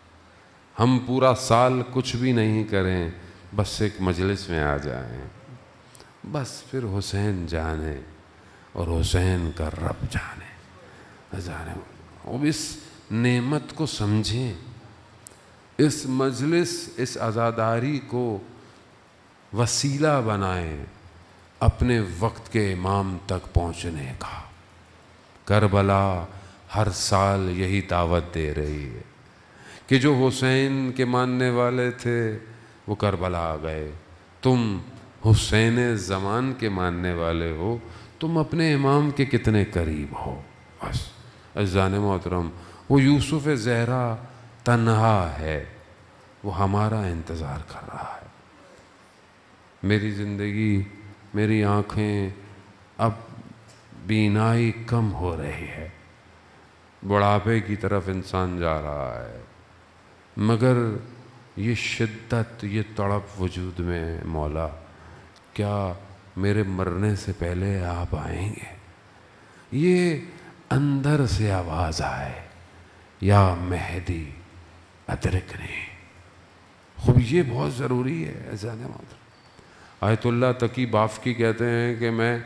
ہم پورا سال کچھ بھی نہیں کریں، بس ایک مجلس میں آ جائیں، بس پھر حسین جانے اور حسین کا رب جانے. عزیزان، اب اس نعمت کو سمجھیں، اس مجلس، اس عزاداری کو وسیلہ بنائیں اپنے وقت کے امام تک پہنچنے کا. کربلا ہر سال یہی دعوت دے رہی ہے کہ جو حسین کے ماننے والے تھے وہ کربلا آ گئے. تم حسین زمان کے ماننے والے ہو، تم اپنے امام کے کتنے قریب ہو. بس عزیزان محترم، وہ یوسف زہرا تنہا ہے، وہ ہمارا انتظار کر رہا ہے. میری زندگی، میری آنکھیں اب بینائی کم ہو رہی ہے، بڑھاپے کی طرف انسان جا رہا ہے، مگر یہ شدت، یہ تڑپ وجود میں ہے. مولا کیا میرے مرنے سے پہلے آپ آئیں گے؟ یہ اندر سے آواز آئے، یا مہدی ادرکنی. خوب یہ بہت ضروری ہے عزیزان محترم. آیت اللہ تقی بافقی کہتے ہیں کہ میں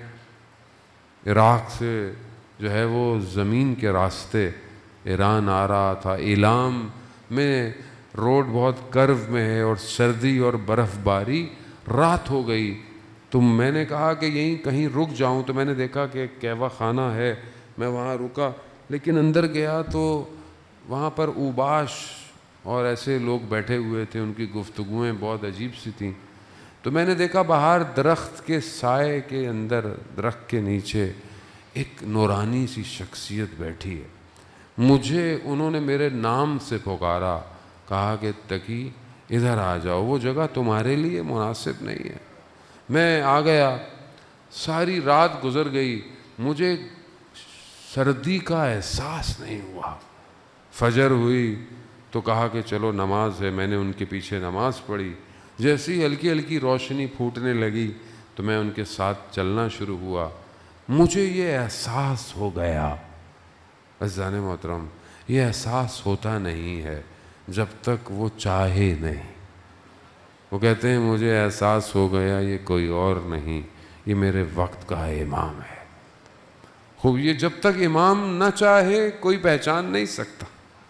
عراق سے جو ہے وہ زمین کے راستے ایران آ رہا تھا. ایلام میں روڈ بہت کرو میں ہے اور سردی اور برف باری، رات ہو گئی. تو میں نے کہا کہ یہیں کہیں رک جاؤں، تو میں نے دیکھا کہ کہوہ خانہ ہے، میں وہاں رکا. لیکن اندر گیا تو وہاں پر اوباش اور ایسے لوگ بیٹھے ہوئے تھے، ان کی گفتگویں بہت عجیب سی تھیں. تو میں نے دیکھا باہر درخت کے سائے کے اندر، درخت کے نیچے ایک نورانی سی شخصیت بیٹھی ہے. مجھے انہوں نے میرے نام سے پکارا، کہا کہ تقی ادھر آ جاؤ، وہ جگہ تمہارے لیے مناسب نہیں ہے۔ میں آ گیا، ساری رات گزر گئی، مجھے سردی کا احساس نہیں ہوا۔ فجر ہوئی تو کہا کہ چلو نماز ہے، میں نے ان کے پیچھے نماز پڑھی۔ جیسی ہلکی ہلکی روشنی پھوٹنے لگی تو میں ان کے ساتھ چلنا شروع ہوا۔ مجھے یہ احساس ہو گیا، عزیزان محترم، یہ احساس ہوتا نہیں ہے جب تک وہ چاہے نہیں۔ وہ کہتے ہیں مجھے احساس ہو گیا یہ کوئی اور نہیں، یہ میرے وقت کا امام ہے۔ خوب، یہ جب تک امام نہ چاہے کوئی پہچان نہیں سکتا۔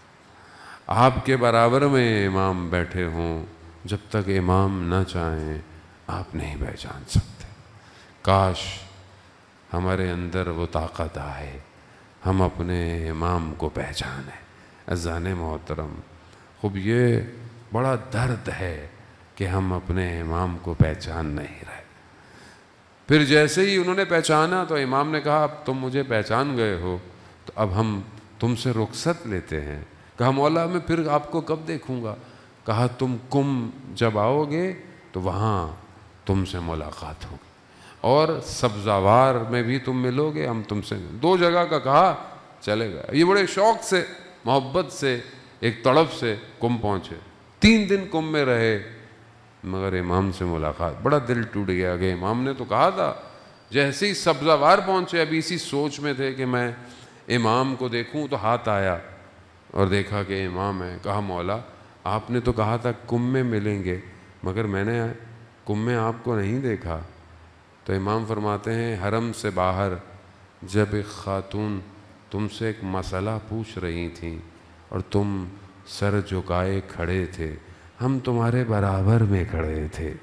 آپ کے برابر میں امام بیٹھے ہوں، جب تک امام نہ چاہیں آپ نہیں پہچان سکتے۔ کاش ہمارے اندر وہ طاقت آئے، ہم اپنے امام کو پہچانیں۔ عزیزان محترم، خوب یہ بڑا درد ہے کہ ہم اپنے امام کو پہچان نہیں رہے۔ پھر جیسے ہی انہوں نے پہچانا تو امام نے کہا اب تم مجھے پہچان گئے ہو تو اب ہم تم سے رخصت لیتے ہیں۔ کہا مولا میں پھر آپ کو کب دیکھوں گا؟ کہا تم کم جب آؤ گے تو وہاں تم سے ملاقات ہوگی، اور سبزوار میں بھی تم ملو گے، ہم تم سے دو جگہ کا کہا چلے گا۔ یہ بڑے شوق سے، محبت سے، ایک تڑپ سے کم پہنچے، تین دن کم میں رہے، مگر امام سے ملاقات، بڑا دل ٹوٹ گیا کہ امام نے تو کہا تھا۔ جیسے ہی سبزوار پہنچے، ابھی اسی سوچ میں تھے کہ میں امام کو دیکھوں تو ہاتھ آیا اور دیکھا کہ امام ہے۔ کہا مولا آپ نے تو کہا تھا کم میں ملیں گے، مگر میں نے کم میں آپ کو نہیں دیکھا۔ تو امام فرماتے ہیں حرم سے باہر جب ایک خاتون تم سے ایک مسئلہ پوچھ رہی تھیں اور تم سر جھکائے کھڑے تھے، ہم تمہارے برابر میں کھڑے تھے۔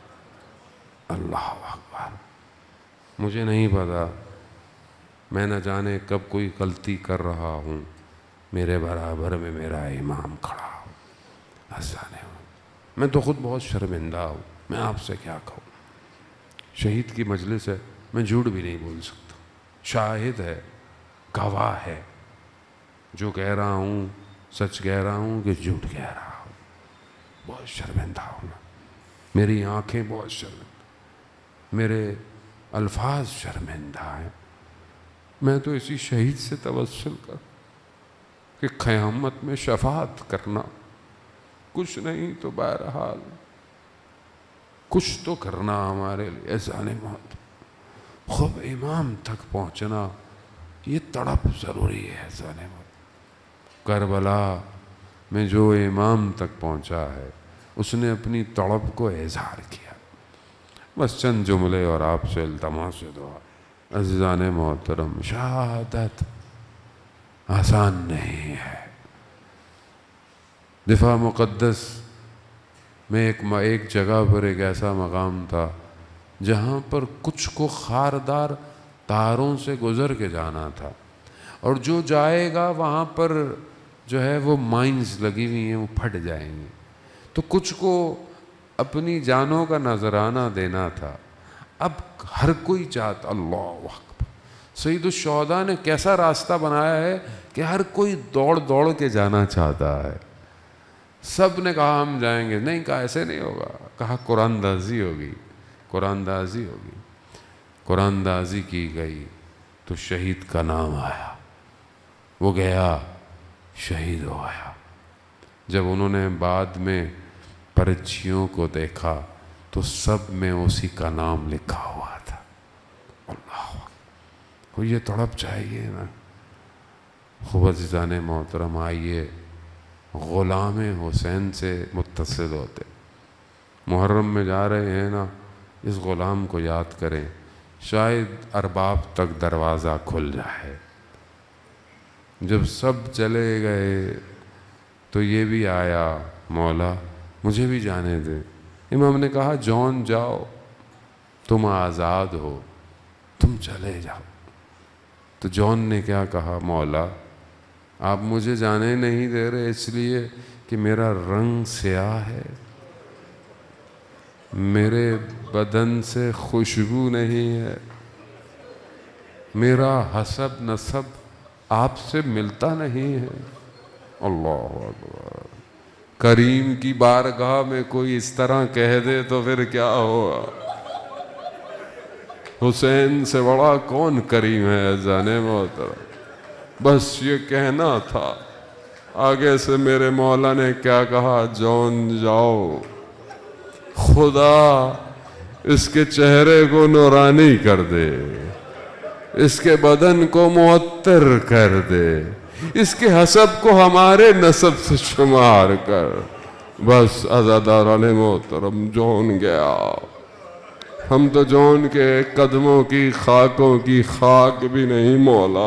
اللہ اکبر، مجھے نہیں پتا، میں نہ جانے کب کوئی غلطی کر رہا ہوں، میرے برابر میں میرا امام کھڑا ہو۔ حسانے ہو، میں تو خود بہت شرمندہ ہوں، میں آپ سے کیا کہوں۔ شہید کی مجلس ہے، میں جھوٹ بھی نہیں بول سکتا، شاہد ہے، گواہ ہے، جو کہہ رہا ہوں سچ کہہ رہا ہوں کہ جھوٹ کہہ رہا ہوں۔ بہت شرمندہ ہوں، میری آنکھیں بہت شرمندہ، میرے الفاظ شرمندہ ہیں۔ میں تو اسی شہید سے توسل کر کہ قیامت میں شفاعت کرنا، کچھ نہیں تو بہرحال کچھ تو کرنا ہمارے لیے۔ عزیزان محترم، خوب امام تک پہنچنا یہ تڑپ ضروری ہے۔ عزیزان محترم، کربلا میں جو امام تک پہنچا ہے اس نے اپنی تڑپ کو اظہار کیا۔ بس چند جملے اور آپ سے التماس سے دعا۔ عزیزان محترم، شہادت آسان نہیں ہے۔ دفاع مقدس میں ایک ایک جگہ پر ایک ایسا مقام تھا جہاں پر کچھ کو خاردار تاروں سے گزر کے جانا تھا، اور جو جائے گا وہاں پر جو ہے وہ مائنز لگی ہوئی ہیں، وہ پھٹ جائیں گے، تو کچھ کو اپنی جانوں کا نذرانہ دینا تھا۔ اب ہر کوئی چاہتا، اللہ اکبر، سید الشہداء نے کیسا راستہ بنایا ہے کہ ہر کوئی دوڑ دوڑ کے جانا چاہتا ہے۔ سب نے کہا ہم جائیں گے، نہیں کہا ایسے نہیں ہوگا، کہا قرآن دازی ہوگی، قرآن دازی ہوگی، قرآن دازی کی گئی تو شہید کا نام آیا، وہ گیا شہید ہو آیا۔ جب انہوں نے بعد میں پرچیوں کو دیکھا تو سب میں اسی کا نام لکھا ہوا تھا۔ اللہ کو یہ تڑپ چاہیے نا۔ خوب عزیزان محترم، آئیے غلام حسین سے متصل ہوتے، محرم میں جا رہے ہیں نا، اس غلام کو یاد کریں، شاید ارباب تک دروازہ کھل جائے۔ جب سب چلے گئے تو یہ بھی آیا، مولا مجھے بھی جانے دے۔ امام نے کہا جون جاؤ، تم آزاد ہو، تم چلے جاؤ۔ تو جون نے کیا کہا، مولا آپ مجھے جانے نہیں دے رہے اس لیے کہ میرا رنگ سیاہ ہے، میرے بدن سے خوشبو نہیں ہے، میرا حسب نسب آپ سے ملتا نہیں ہے۔ اللہ اکبر، کریم کی بارگاہ میں کوئی اس طرح کہہ دے تو پھر کیا ہوگا؟ حسین سے بڑا کون کریم ہے جانے محترم؟ بس یہ کہنا تھا۔ آگے سے میرے مولا نے کیا کہا؟ جون جاؤ، خدا اس کے چہرے کو نورانی کر دے، اس کے بدن کو معطر کر دے، اس کے حسب کو ہمارے نسب سے شمار کر۔ بس عزاداران محترم، جون گیا۔ ہم تو جون کے قدموں کی خاکوں کی خاک بھی نہیں مولا،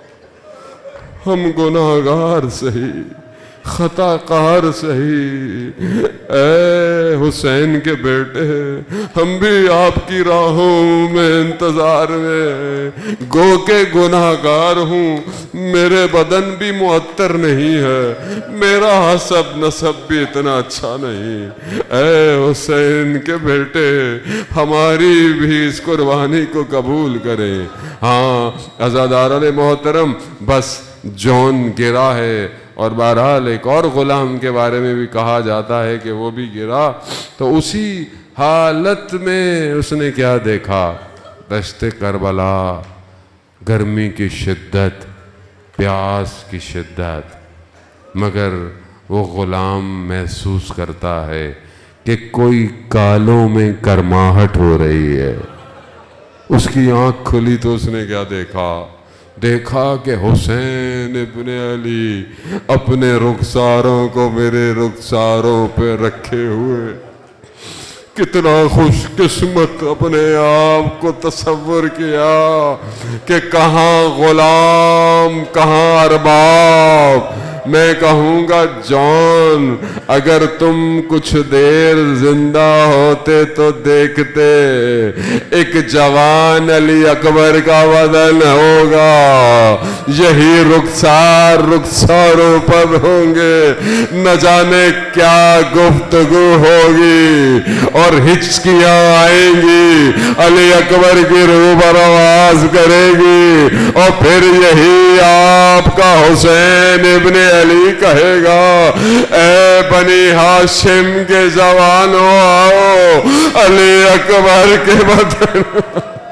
ہم گناہگار سہی، خطا کار سہی۔ اے حسین کے بیٹے، ہم بھی آپ کی راہوں میں انتظار میں، گو کے گناہگار ہوں، میرے بدن بھی معطر نہیں ہے، میرا حسب نسب بھی اتنا اچھا نہیں۔ اے حسین کے بیٹے، ہماری بھی اس قربانی کو قبول کریں۔ ہاں عزاداران محترم، بس جون گرا ہے، اور بہرحال ایک اور غلام کے بارے میں بھی کہا جاتا ہے کہ وہ بھی گرا، تو اسی حالت میں اس نے کیا دیکھا؟ دشت کربلا، گرمی کی شدت، پیاس کی شدت، مگر وہ غلام محسوس کرتا ہے کہ کوئی گالوں میں گرماہٹ ہو رہی ہے۔ اس کی آنکھ کھلی تو اس نے کیا دیکھا؟ دیکھا کہ حسین ابن علی اپنے رخساروں کو میرے رخساروں پہ رکھے ہوئے۔ کتنا خوش قسمت اپنے آپ کو تصور کیا کہ کہاں غلام، کہاں ارباب۔ میں کہوں گا جان، اگر تم کچھ دیر زندہ ہوتے تو دیکھتے ایک جوان علی اکبر کا بدن ہوگا، یہی رخسار رخساروں پر ہوں گے، نہ جانے کیا گفتگو ہوگی اور ہچکیاں آئیں گی، علی اکبر کی روح پر آواز کرے گی، اور پھر یہی آپ کا حسین ابن علی کہے گا، اے بنی ہاشم کے جوانوں آؤ، علی اکبر کے بدن